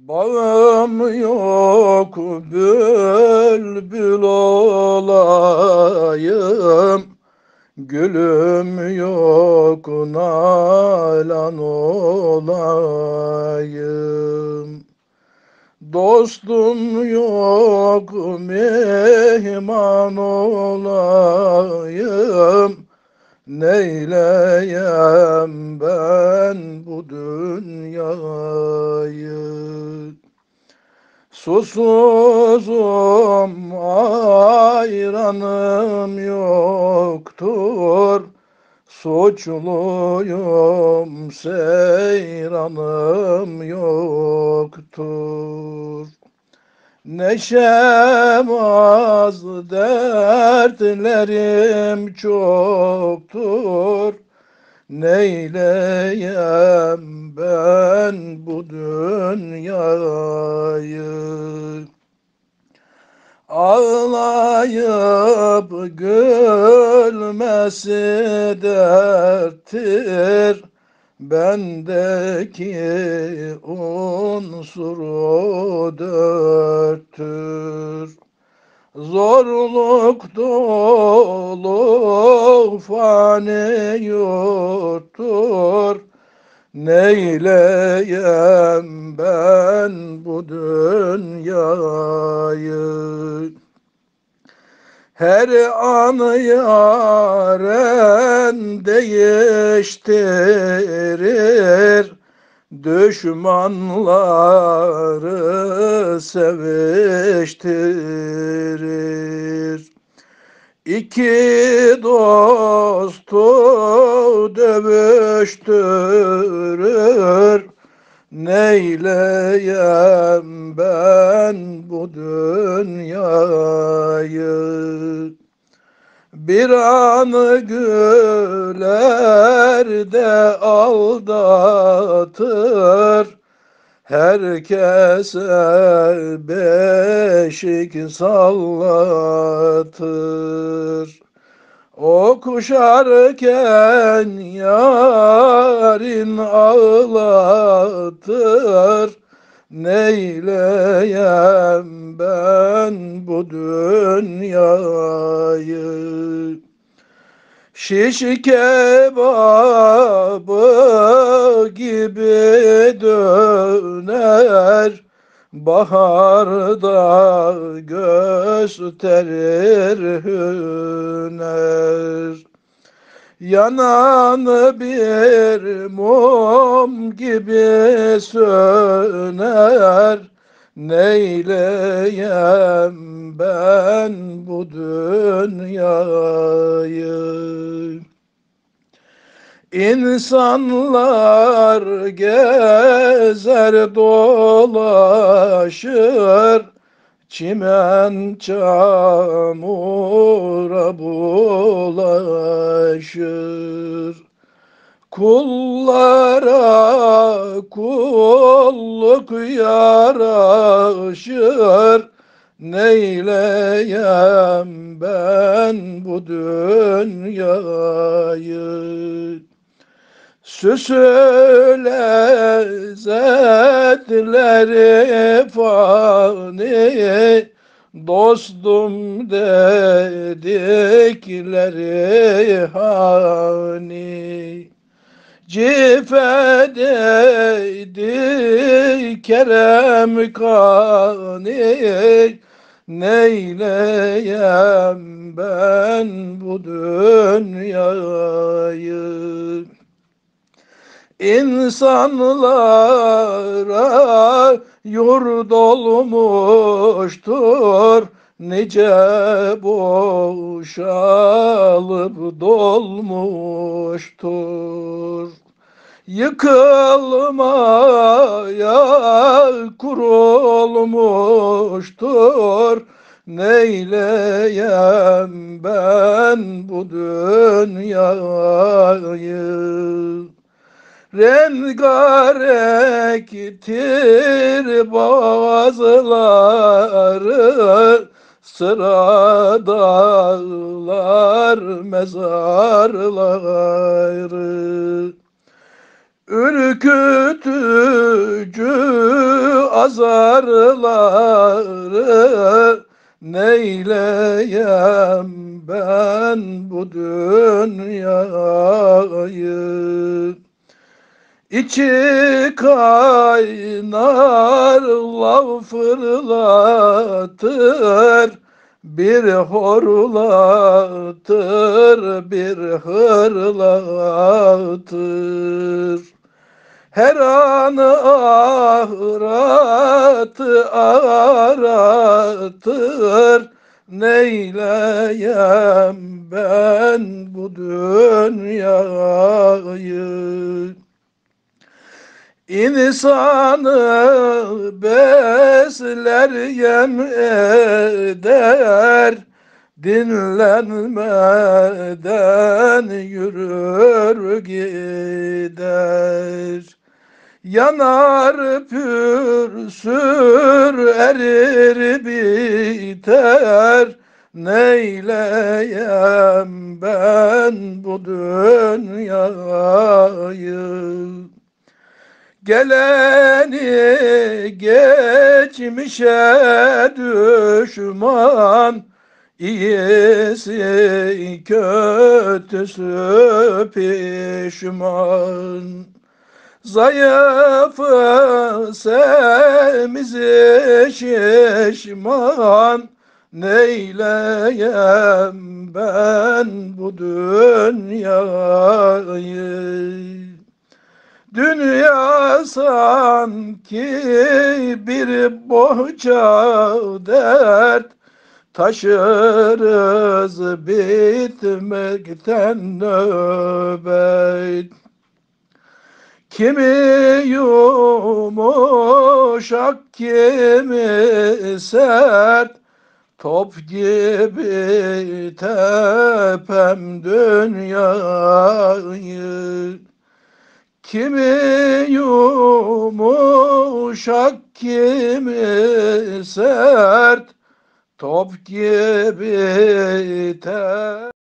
Bağım yok bülbül olayım, gülüm yok nalan olayım. Dostum yok mehman olayım, neyleyem ben bu dünyayı. Susuzum ayranım yoktur, suçluyum seyranım yoktur. Neşem az, dertlerim çoktur. Neyleyem ben bu dünyayı? Ağlayıp gülmesi derttir, bendeki unsuru dörttür. Zorluk dolu fani yurttur, neyleyem ben bu dünyayı? Her an yaren değiştirir, düşmanları seviştirir. İki dostu dövüştürür, neyleyem ben bu dünyayı? Bir an güler de aldatır, herkese beşik sallatır. O kuşarken yarın ağlatır, neyleyem ben bu dünyayı? Şiş kebabı gibi döner, baharda gösterir hüner. Yanan bir mum gibi söner, neyleyem ben bu dünyayı? İnsanlar gezer dolaşır, çimen çamura bulaşır. Kullara kulluk yaraşır, neyleyem ben bu dünyayı? Süsü lezzetleri fani, dostum dedikleri hani. Cifedeydi kerem kani, neyleyem ben bu dünyayı? İnsanlara yurt olmuştur, nice boşalıp dolmuştur. Yıkılmaya kurulmuştur, neyleyem ben bu dünyayı? Rengarenktir bazıları, sıradalar mezarları. Ürkütücü azarları neyleyem ben bu dünyayı. İçi kaynar lav fırlatır, bir horlatır, bir hırlatır. Her anı ahıratı aratır, neyleyem ben bu dünyayı. İnsanı besler yem eder, dinlenmeden yürür gider. Yanar pürsür erir biter, neyleyem ben bu dünyayı. Geleni geçmişe düşman, iyisi kötüsü pişman. Zayıfı semizi şişman, neyleyem ben bu dünyayı. Dünya sanki bir bohça dert, taşırız bitmekten nöbet. Kimi yumuşak, kimi sert, top gibi tepem dünyayı. Kimi yumuşak, kimi sert, top gibi